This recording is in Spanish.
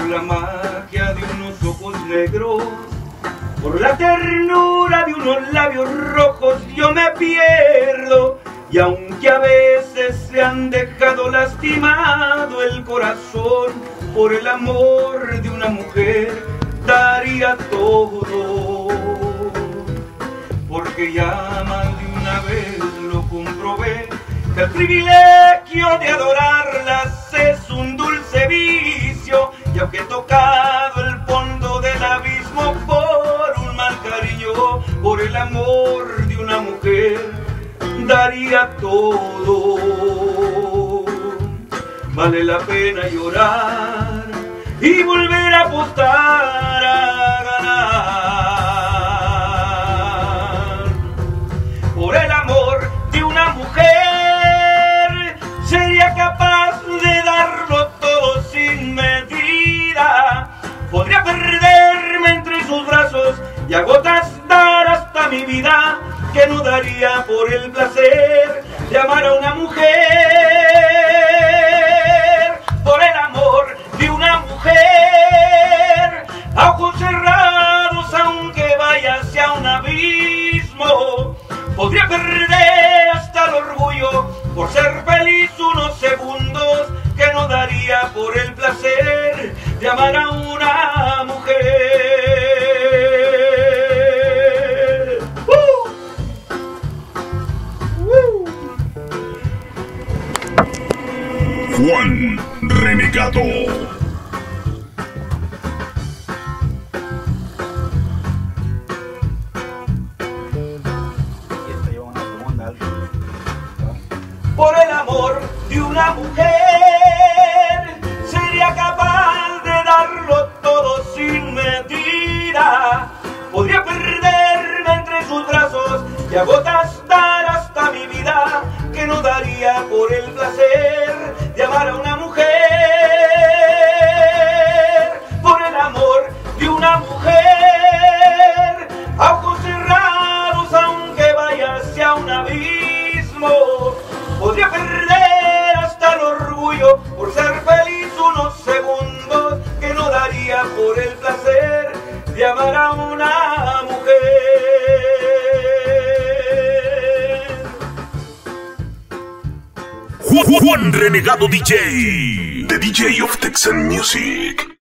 la magia de unos ojos negros, por la ternura de unos labios rojos yo me pierdo. Y aunque a veces se han dejado lastimado el corazón, por el amor de una mujer daría todo. Porque ya más de una vez lo comprobé, que el privilegio de adorarlas es un dulce vicio. Y aunque he tocado el fondo del abismo por un mal cariño, por el amor de una mujer daría todo. Vale la pena llorar y volver a apostar a ganar. Por el amor de una mujer sería capaz de darlo todo sin medida. Podría perderme entre sus brazos y a gotas dar hasta mi vida, que no daría por el placer de amar a una mujer. Por el amor de una mujer, a ojos cerrados aunque vaya hacia un abismo, podría perder hasta el orgullo por ser feliz unos segundos, que no daría por el placer de amar a una mujer. Juan Renegado. Por el amor de una mujer sería capaz de darlo todo sin medida. Podría perderme entre sus brazos y a gotas dar hasta mi vida, que no daría por el placer de amar a una mujer. Por el amor de una mujer, a ojos cerrados aunque vaya hacia un abismo, podría perder hasta el orgullo por ser feliz unos segundos, que no daría por el placer de amar a una mujer. Juan Renegado DJ, the DJ of Texan Music.